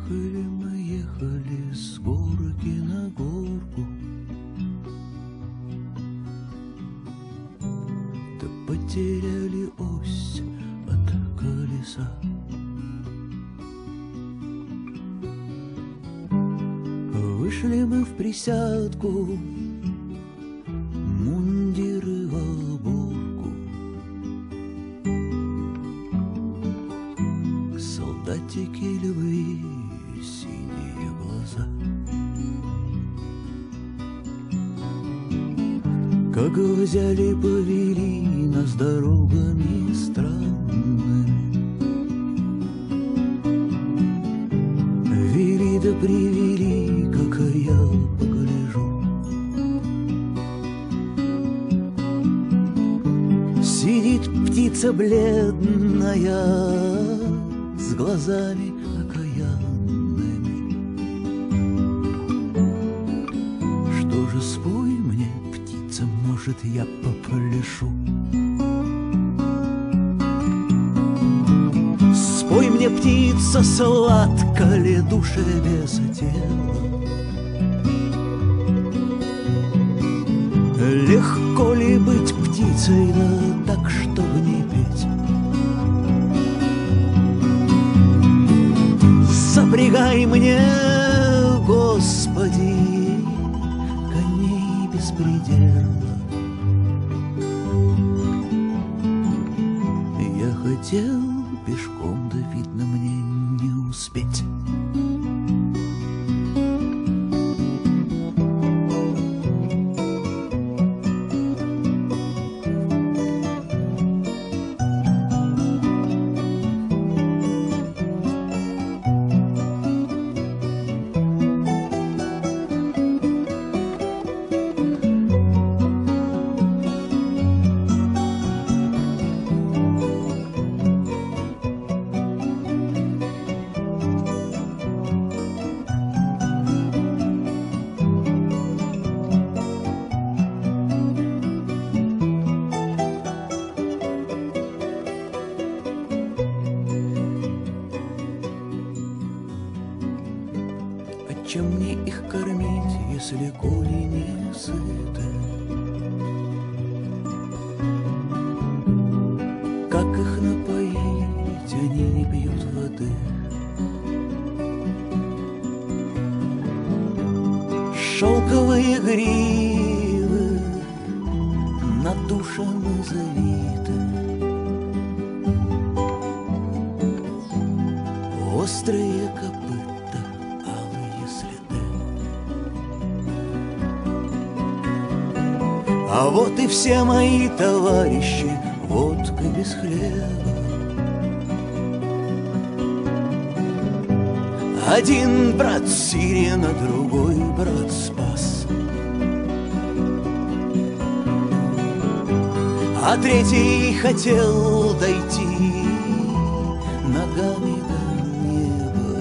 ехали с горки на горку, да потеряли ось от колеса. Вышли мы в присядку, мундиры в оборку, солдатики львы, синие глаза. Как взяли, повели нас дорогами странными, вели да привели, как я погляжу. Сидит птица бледная с глазами окаянными. Что же, спой мне, птица, может, я попляшу. Спой мне, птица, сладко ли душе без тела? Легко ли быть птицей, да так, чтобы не петь? Запрягай мне, Господи, коней без предела. Я хотел пешком, да видно мне не успеть. Чем мне их кормить, если коли не сыты? Как их напоить, они не пьют воды. Шелковые гривы надушены, завиты, острые копыта, алые следы. А вот и все мои товарищи, водка без хлеба. Один брат Сирена, другой брат Спас, а третий хотел дойти ногами до неба,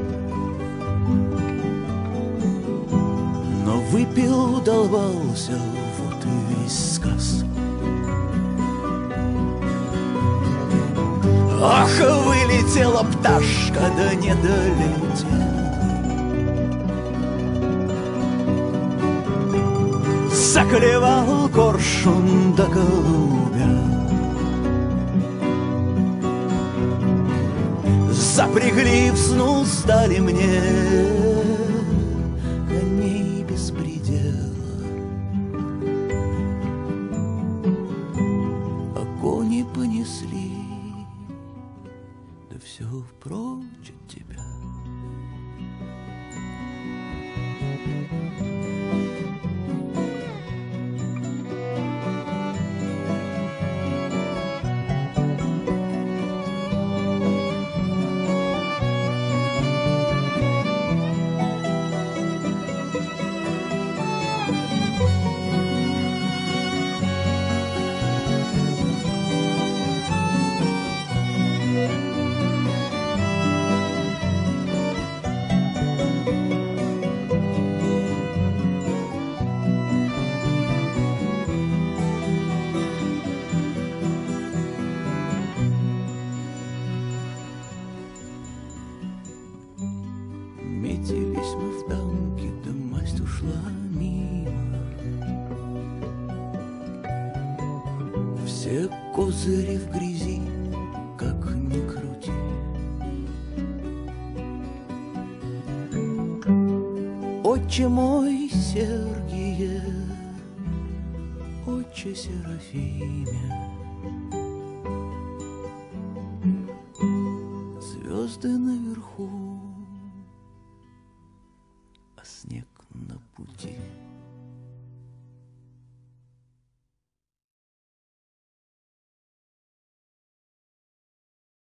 но выпил, удолбался, вот и весь сказ. Ах, вылетела пташка, да не долетела. Заклевал коршун да голубя. Запрягли, взнуздали мне коней без предела. А кони понесли, да все прочь от тебя. Все козыри в грязи, как ни крути. Отче мой, Сергие, Отче Серафиме, звезды наверху